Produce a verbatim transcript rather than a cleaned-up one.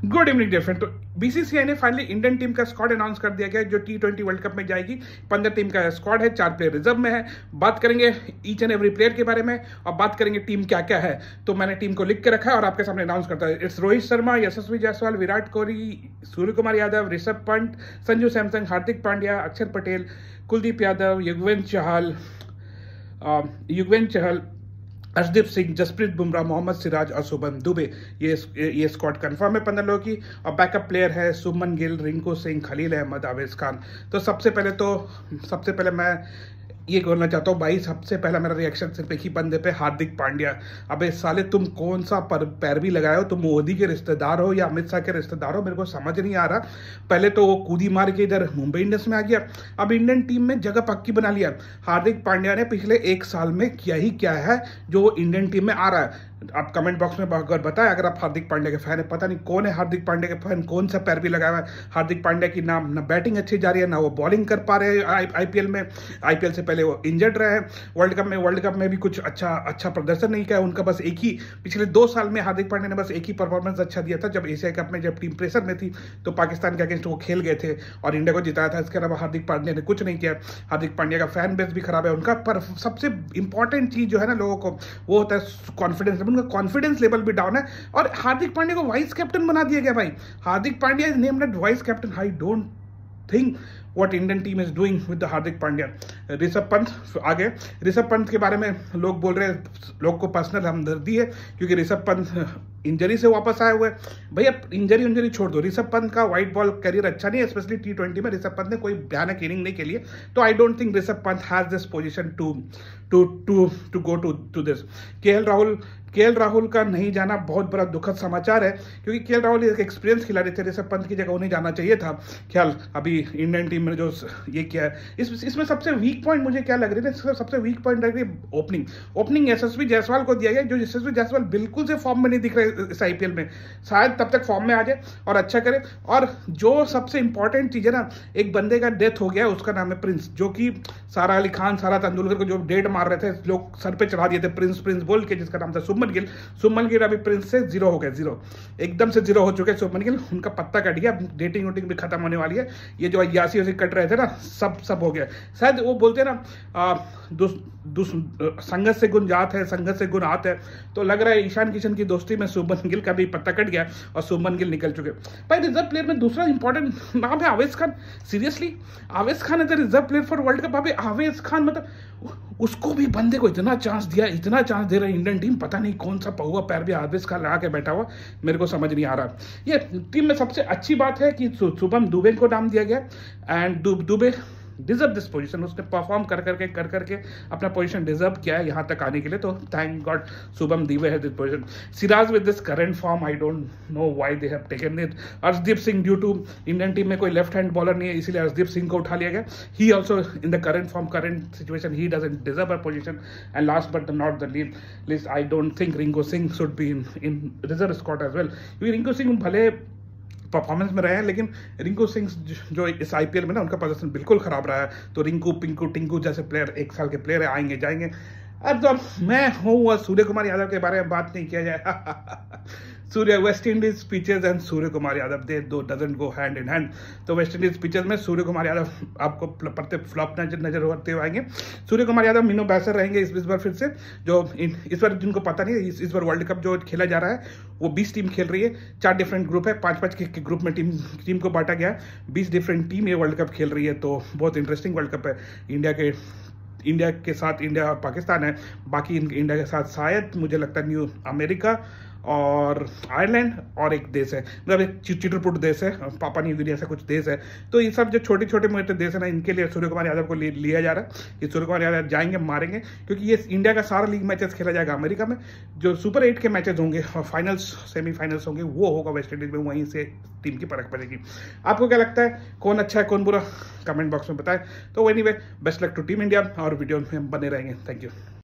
Good evening dear friend. तो BCCI ने finally Indian team का स्क्वाड अनाउंस कर दिया गया है जो टी ट्वेंटी वर्ल्ड कप में जाएगी। पंद्रह टीम का स्क्वाड है, चार प्लेयर रिजर्व में है। बात करेंगे ईच एंड एवरी प्लेयर के बारे में और बात करेंगे टीम क्या क्या है। तो मैंने टीम को लिख के रखा है और आपके सामने अनाउंस करता है। इट्स रोहित शर्मा, यशस्वी जायसवाल, विराट कोहली, सूर्य कुमार यादव, ऋषभ पंत, संजू सैमसन, हार्दिक पांड्या, अक्षर पटेल, कुलदीप यादव, युजवेंद्र चहल युजवेंद्र चहल अर्शदीप सिंह, जसप्रीत बुमराह, मोहम्मद सिराज और शुभम दुबे। ये ये स्क्वाड कंफर्म है पंद्रह लोगों की। और बैकअप प्लेयर है शुभमन गिल, रिंकू सिंह, खलील अहमद, आवेश खान। तो सबसे पहले तो सबसे पहले मैं ये बोलना चाहता हूँ भाई, सबसे पहला मेरा रिएक्शन सिर्फ एक ही बंदे पे, हार्दिक पांड्या। अबे साले तुम कौन सा पर पैरवी लगाए हो? तुम मोदी के रिश्तेदार हो या अमित शाह के रिश्तेदार हो? मेरे को समझ नहीं आ रहा। पहले तो वो कूदी मार के इधर मुंबई इंडियंस में आ गया, अब इंडियन टीम में जगह पक्की बना लिया। हार्दिक पांड्या ने पिछले एक साल में किया ही क्या है जो इंडियन टीम में आ रहा है? आप कमेंट बॉक्स में अगर बताएं, अगर आप हार्दिक पांड्या के फैन है। पता नहीं कौन है हार्दिक पांड्या के फैन, कौन सा पैरवी लगाया हुआ है हार्दिक पांड्या की। नाम ना बैटिंग अच्छी जा रही है, ना वो बॉलिंग कर पा रहे हैं आईपीएल में। आईपीएल से पहले वो इंजर्ड रहे हैं। वर्ल्ड कप में वर्ल्ड कप में भी कुछ अच्छा अच्छा प्रदर्शन नहीं किया उनका। बस एक ही पिछले दो साल में हार्दिक पांड्या ने बस एक ही परफॉर्मेंस अच्छा दिया था, जब एशिया कप में जब टीम प्रेशर में थी तो पाकिस्तान के अगेंस्ट वो खेल गए थे और इंडिया को जिताया था। इसके अलावा हार्दिक पांड्या ने कुछ नहीं किया। हार्दिक पांड्या का फैन बेस भी खराब है उनका। पर सबसे इंपॉर्टेंट चीज जो है ना लोगों को, वो होता है कॉन्फिडेंस। उनका कॉन्फिडेंस लेवल भी डाउन है और हार्दिक पांड्या को वाइस कैप्टन बना दिया गया भाई। Hardik Pandya is named vice captain. I don't think what Indian team is doing with the Hardik Pandya. Rishabh Pant आगे, ऋषभ पंत के बारे में लोग बोल रहे हैं, लोग को पर्सनल हमदर्दी है क्योंकि ऋषभ पंत इंजरी से वापस आए हुए। भैया इंजरी इंजरी छोड़ दो, ऋषभ पंत का व्हाइट बॉल करियर अच्छा नहीं है, स्पेशली टी ट्वेंटी में ऋषभ पंत ने कोई भयानक इनिंग नहीं खेली है। तो I don't think Rishabh Pant has this position to to to to go to to this. KL Rahul KL Rahul का नहीं जाना बहुत बड़ा दुखद समाचार है क्योंकि केएल राहुल एक एक्सपीरियंस खिलाड़ी थे। ऋषभ पंत की जगह उन्हें जाना चाहिए था। ख्याल अभी इंडियन टीम में जो ये किया है, इस इसमें सबसे वीक पॉइंट मुझे क्या लग रही है? सबसे वीक पॉइंट लग रही है ओपनिंग। ओपनिंग यशस्वी जायसवाल को दिया गया, जो यशस्वी जायसवाल बिल्कुल से फॉर्म में नहीं दिख रहे इस आईपीएल में। शायद तब तक फॉर्म में आ जाए और अच्छा करे। और जो सबसे इंपॉर्टेंट चीज है ना, एक बंदे का डेथ हो गया, उसका नाम है प्रिंस, जो कि सारा अली खान, सारा तेंदुलकर को जो डेट मार रहे थे, लोग सर पे चढ़ा दिए थे प्रिंस प्रिंस बोल के, जिसका नाम था शुभमन गिल। शुभमन गिल अभी प्रिंस से जीरो हो गए, जीरो एकदम से जीरो हो चुके हैं शुभमन गिल। उनका पत्ता कट गया, डेटिंग वोटिंग भी खत्म होने वाली है। ये जो अयासी वसी कट रहे थे ना, सब सब हो गया। शायद वो बोलते हैं ना, संगत से गुण जात है, संगत से गुण आत है। तो लग रहा है ईशान किशन की दोस्ती में शुभमन गिल का भी पत्ता कट गया और शुभमन गिल निकल चुके। भाई रिजर्व प्लेयर में दूसरा इंपॉर्टेंट नाम है आवेश खान। सीरियसली आवेश खान है reserve player for world cup. अभी आवेश खान मतलब उसको भी बंदे को इतना चांस दिया, इतना चांस दे रहा है इंडियन टीम। पता नहीं कौन सा पहुआ पैर भी आवेश खान लगा के बैठा हुआ, मेरे को समझ नहीं आ रहा। ये टीम में सबसे अच्छी बात है कि शुभम दुबे को नाम दिया गया and Dube deserve this position. उसने परफॉर्म कर करके कर करके अपना पोजीशन डिजर्व किया है यहाँ तक आने के लिए। तो थैंक गॉड शुभम दुबे है this position. Siraj with this current form, I don't know why they have taken it. Arshdeep Singh, due to Indian team में कोई लेफ्ट हैंड बॉलर नहीं है, इसीलिए अर्शदीप सिंह को उठा लिया गया। He also in the current form, current situation, he doesn't deserve a position. And last but not the least, I don't think Rinku Singh should be in in reserve squad as well. क्योंकि रिंकू सिंह भले performance में रहे हैं, लेकिन रिंकू सिंह जो इस IPL में ना, उनका प्रदर्शन बिल्कुल खराब रहा है। तो रिंकू, पिंकू, टिंकू जैसे प्लेयर एक साल के प्लेयर आएंगे जाएंगे। अब तो मैं हूँ, सूर्य कुमार यादव के बारे में बात नहीं किया जाए। Surya West Indies pitches and Surya Kumar Yadav, they two doesn't go hand in hand. तो वेस्ट इंडीज पिचेज में सूर्य कुमार यादव आपको पड़ते फ्लॉप नजर नजर होते हुए आएंगे। सूर्य कुमार यादव मिनो बैसर रहेंगे इस, इस बार फिर से। जो इन, इस बार जिनको पता नहीं है, इस, इस बार वर्ल्ड कप जो खेला जा रहा है वो बीस टीम खेल रही है। चार डिफरेंट ग्रुप है, पांच पांच के, के ग्रुप में टीम टीम को बांटा गया है। बीस डिफरेंट टीम ये वर्ल्ड कप खेल रही है। तो बहुत इंटरेस्टिंग वर्ल्ड कप है। इंडिया के इंडिया के साथ इंडिया और पाकिस्तान है, बाकी इंडिया के साथ शायद मुझे लगता है न्यू अमेरिका और आयरलैंड और एक देश है, मतलब एक चिटरपुट देश है, पापा न्यू गिनी ऐसा कुछ देश है। तो ये सब जो छोटे छोटे मोटे देश है ना, इनके लिए सूर्य कुमार यादव को लिया जा रहा है कि सूर्य कुमार यादव जाएंगे, मारेंगे। क्योंकि ये इंडिया का सारा लीग मैचेस खेला जाएगा अमेरिका में। जो सुपर एट के मैचेस होंगे और फाइनल्स सेमीफाइनल्स होंगे वो होगा वेस्ट इंडीज में, वहीं से टीम की परख पड़ेगी। आपको क्या लगता है, कौन अच्छा है कौन बुरा, कमेंट बॉक्स में बताएं। तो anyway, best luck to team India और वीडियो में बने रहेंगे। Thank you.